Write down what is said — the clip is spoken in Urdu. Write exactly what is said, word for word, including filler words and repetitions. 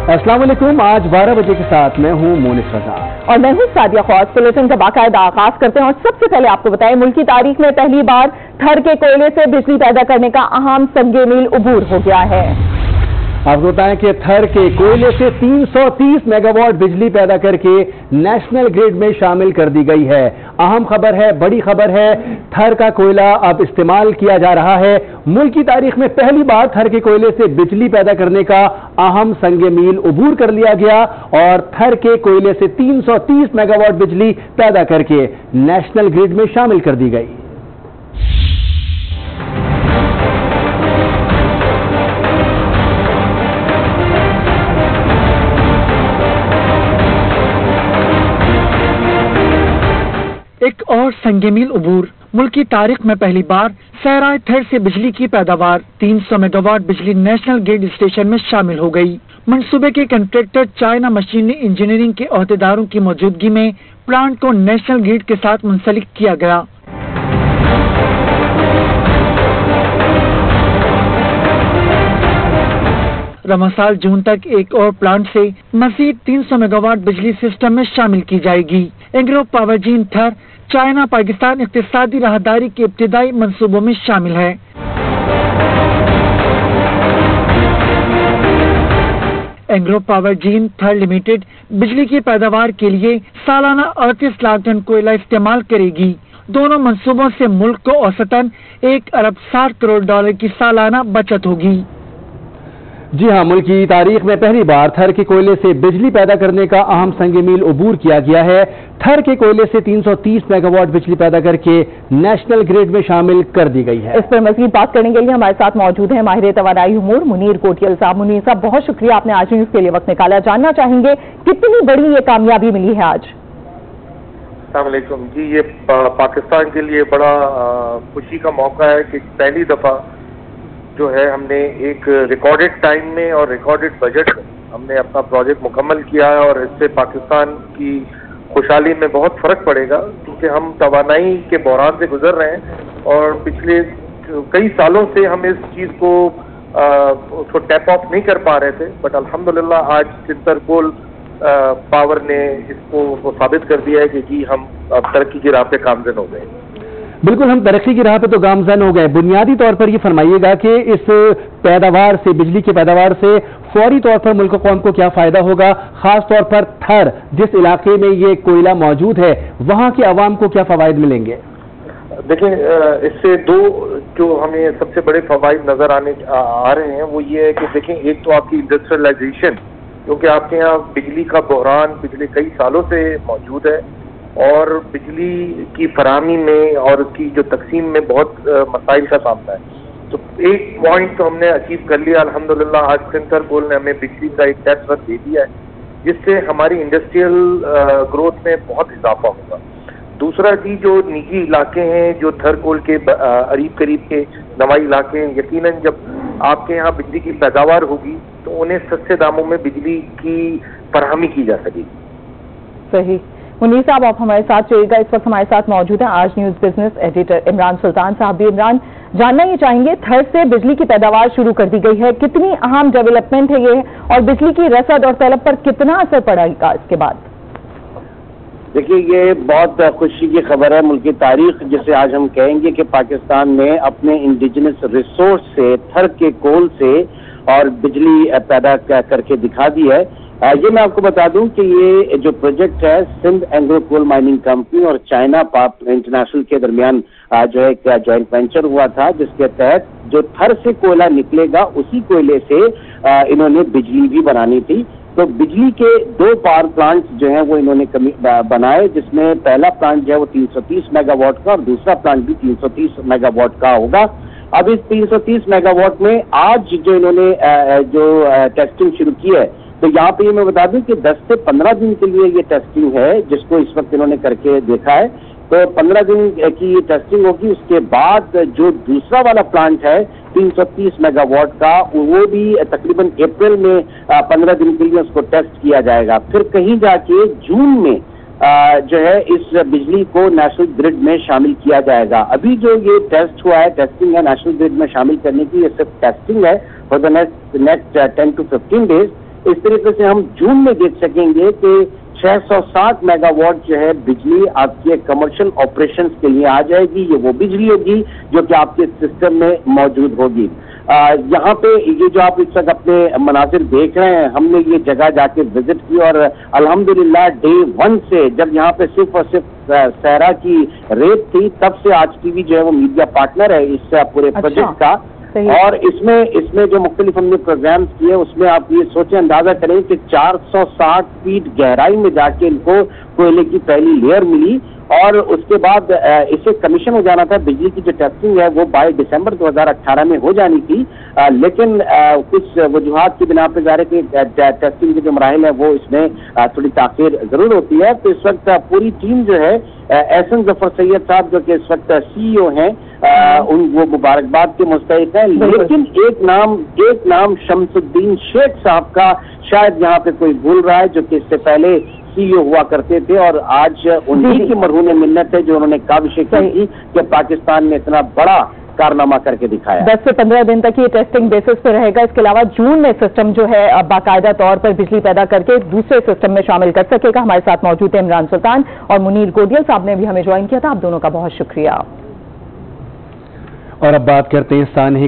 السلام علیکم، آج بارہ بجے کے ساتھ میں ہوں مونس رضا اور میں ہوں سعدیہ خواص۔ بلیٹن کا باقاعدہ آغاز کرتے ہیں اور سب سے پہلے آپ کو بتائیں ملکی تاریخ میں پہلی بار تھر کے کوئلے سے بجلی پیدا کرنے کا اہم سنگ میل عبور ہو گیا ہے۔ آپ کو بتائیں کہ تھر کے کوئلے سے تین سو تیس میگا واٹ بجلی پیدا کر کے نیشنل گریڈ میں شامل کر دی گئی ہے۔ اہم خبر ہے، بڑی خبر ہے، تھر کا کوئلہ اب استعمال کیا جا رہا ہے۔ ملک کی تاریخ میں پہلی بار تھر کے کوئلے سے بجلی پیدا کرنے کا اہم سنگ میل عبور کر لیا گیا اور تھر کے کوئلے سے تین سو تیس میگا واٹ بجلی پیدا کر کے نیشنل گریڈ میں شامل کر دی گئی۔ ایک اور سنگ میل عبور، ملک کی تاریخ میں پہلی بار صحرائے تھر سے بجلی کی پیداوار تین سو میگا واٹ بجلی نیشنل گریڈ اسٹیشن میں شامل ہو گئی۔ منصوبے کے کنٹریکٹر چائنا مشینری انجینئرنگ کے عہدیداروں کی موجودگی میں پلانٹ کو نیشنل گریڈ کے ساتھ منسلک کیا گیا۔ رواں سال جون تک ایک اور پلانٹ سے مزید تین سو میگا واٹ بجلی سسٹم میں شامل کی جائے گی۔ اینگرو پاورجین تھر چائنا پاکستان اقتصادی راہداری کے ابتدائی منصوبوں میں شامل ہے۔ اینگرو پاورجین تھر لمیٹڈ بجلی کی پیداوار کے لیے سالانہ اڑتیس لاکھ ٹن کوئلہ استعمال کرے گی۔ دونوں منصوبوں سے ملک کو اوسطاً ایک ارب ساٹھ کروڑ ڈالر کی سالانہ بچت ہوگی۔ جی ہاں، ملک کی تاریخ میں پہلی بار تھر کے کوئلے سے بجلی پیدا کرنے کا اہم سنگ میل عبور کیا گیا ہے۔ تھر کے کوئلے سے تین سو تیس میگا واٹ بجلی پیدا کر کے نیشنل گریڈ میں شامل کر دی گئی ہے۔ اس پر مزید بات کرنے کے لیے ہمارے ساتھ موجود ہیں ماہر توانائی امور منیر کوٹیل صاحب۔ منیر صاحب، بہت شکریہ، آپ نے آج نیوز کے لیے وقت نکالا۔ جاننا چاہیں گے کتنی بڑی یہ کامیابی ملی ہے آج؟ السلام علیکم جی، یہ پاکستان کے لیے بڑا خوشی کا موقع ہے کہ پہلی دفعہ جو ہے ہم نے ایک ریکارڈڈ ٹائم میں اور ریکارڈڈ بجٹ میں ہم نے اپنا پروجیکٹ مکمل کیا ہے، اور اس سے پاکستان کی خوشحالی میں بہت فرق پڑے گا، کیونکہ ہم توانائی کے بحران سے گزر رہے ہیں اور پچھلے کئی سالوں سے ہم اس چیز کو اس کو ٹیپ آف نہیں کر پا رہے تھے، بٹ الحمدللہ آج سنتر کول پاور نے اس کو ثابت کر دیا ہے کہ جی ہم اب ترقی کی راہ پہ گامزن ہو گئے۔ بالکل، ہم ترقی کی راہ پہ تو گامزن ہو گئے۔ بنیادی طور پر یہ فرمائیے گا کہ اس پیداوار سے، بجلی کی پیداوار سے فوری طور پر ملک قوم کو کیا فائدہ ہوگا، خاص طور پر تھر جس علاقے میں یہ کوئلہ موجود ہے وہاں کے عوام کو کیا فوائد ملیں گے؟ دیکھیں، اس سے دو جو ہمیں سب سے بڑے فوائد نظر آنے آ رہے ہیں وہ یہ ہے کہ دیکھیں، ایک تو آپ کی انڈسٹریلائزیشن، کیونکہ آپ کے یہاں بجلی کا بحران پچھلے کئی سالوں سے موجود ہے اور بجلی کی فراہمی میں اور اس کی جو تقسیم میں بہت مسائل کا سامنا ہے۔ تو ایک پوائنٹ تو ہم نے اچیو کر لیا الحمدللہ، آج سنتر کول نے ہمیں بجلی کا ایک ٹیکس ورک دے دیا ہے جس سے ہماری انڈسٹریل گروتھ میں بہت اضافہ ہوگا۔ دوسرا جی، جو نجی علاقے ہیں جو تھر کول کے قریب قریب کے نوائی علاقے ہیں، یقیناً جب آپ کے یہاں بجلی کی پیداوار ہوگی تو انہیں سستے داموں میں بجلی کی فراہمی کی جا سکے گی۔ صحیح۔ منیر صاحب، آپ ہمارے ساتھ رہیے گا۔ اس وقت ہمارے ساتھ موجود ہیں آج news business editor Imran Sultan صاحب بھی۔ عمران، جاننا یہ چاہیں گے تھر سے بجلی کی پیداوار شروع کر دی گئی ہے، کتنی اہم ڈیولپمنٹ ہے یہ اور بجلی کی رسد اور طلب پر کتنا اثر پڑے گا اس کے بعد؟ دیکھیے، یہ بہت خوشی کی خبر ہے ملک کی تاریخ جسے آج ہم کہیں گے کہ پاکستان نے اپنے انڈیجنس ریسورس سے، تھر کے کول سے اور بجلی پیدا کر کے دکھا دی ہے۔ یہ میں آپ کو بتا دوں کہ یہ جو پروجیکٹ ہے Sindh Engro coal mining company اور چائنا پاپ انٹرنیشنل کے درمیان جو ہے ایک جوائنٹ وینچر ہوا تھا، جس کے تحت جو تھر سے کوئلہ نکلے گا اسی کوئلے سے انہوں نے بجلی بھی بنانی تھی۔ تو بجلی کے دو پاور پلانٹ جو ہیں وہ انہوں نے بنائے، جس میں پہلا پلانٹ جو ہے وہ تین سو تیس میگا واٹ کا اور دوسرا پلانٹ بھی تین سو تیس میگا واٹ کا ہوگا۔ اب اس تین سو تیس میگا واٹ میں آج جو انہوں نے جو ٹیسٹنگ شروع کی ہے، تو یہاں پہ یہ میں بتا دوں کہ دس سے پندرہ دن کے لیے یہ ٹیسٹنگ ہے جس کو اس وقت انہوں نے کر کے دیکھا ہے۔ تو پندرہ دن کی یہ ٹیسٹنگ ہوگی، اس کے بعد جو دوسرا والا پلانٹ ہے تین سو تیس میگا واٹ کا، وہ بھی تقریباً اپریل میں پندرہ دن کے لیے اس کو ٹیسٹ کیا جائے گا۔ پھر کہیں جا کے جون میں جو ہے اس بجلی کو نیشنل گرڈ میں شامل کیا جائے گا۔ ابھی جو یہ ٹیسٹ ہوا ہے، ٹیسٹنگ ہے نیشنل گرڈ میں شامل کرنے کی، یہ صرف ٹیسٹنگ ہے for the next next ten to fifteen days. इस तरीके से हम जून में देख सकेंगे कि छह सौ साठ मेगावाट जो है बिजली आपके कमर्शियल ऑपरेशंस के लिए आ जाएगी। ये वो बिजली होगी जो कि आपके सिस्टम में मौजूद होगी। यहाँ पे ये जो आप इस वक्त अपने मनाजिर देख रहे हैं, हमने ये जगह जाके विजिट की और अल्हम्दुलिल्लाह डे वन से, जब यहाँ पे सिर्फ और सिर्फ सहरा की रेत थी, तब से आज टीवी जो है वो मीडिया पार्टनर है इस पूरे प्रोजेक्ट का। और इसमें इसमें जो मुख्तलिफ हमने प्रोग्राम्स किए, उसमें आप ये सोचें, अंदाजा करें कि चार सौ साठ फीट गहराई में जाके इनको कोयले की पहली लेयर मिली और उसके बाद इसे कमीशन हो जाना था। बिजली की जो टेस्टिंग है वो बाईस दिसंबर दो हज़ार अठारह में हो जानी थी, लेकिन कुछ वजूहात की बिना पे ज़ाहिर है कि टेस्टिंग के जो मराहिल है वो इसमें थोड़ी ताख़ीर ज़रूर होती है। तो इस वक्त पूरी टीम जो है, एहसन जफर सैयद साहब जो कि इस वक्त सीईओ हैं, उन वो मुबारकबाद के मुस्तहिक हैं, लेकिन एक नाम एक नाम शमसुद्दीन शेख साहब का शायद यहाँ पे कोई भूल रहा है, जो कि इससे पहले सीईओ हुआ करते थे और आज उन्हीं की मरहून मिन्नत है जो उन्होंने काबिश की थी कि पाकिस्तान ने इतना बड़ा कारनामा करके दिखाया। दस से पंद्रह दिन तक ये टेस्टिंग बेसिस पे रहेगा। इसके अलावा जून में सिस्टम जो है बाकायदा तौर पर बिजली पैदा करके दूसरे सिस्टम में शामिल कर सकेगा। हमारे साथ मौजूद है इमरान सुल्तान और मुनीर गोडियल साहब ने भी हमें ज्वाइन किया था। आप दोनों का बहुत शुक्रिया। और अब बात करते हैं सानही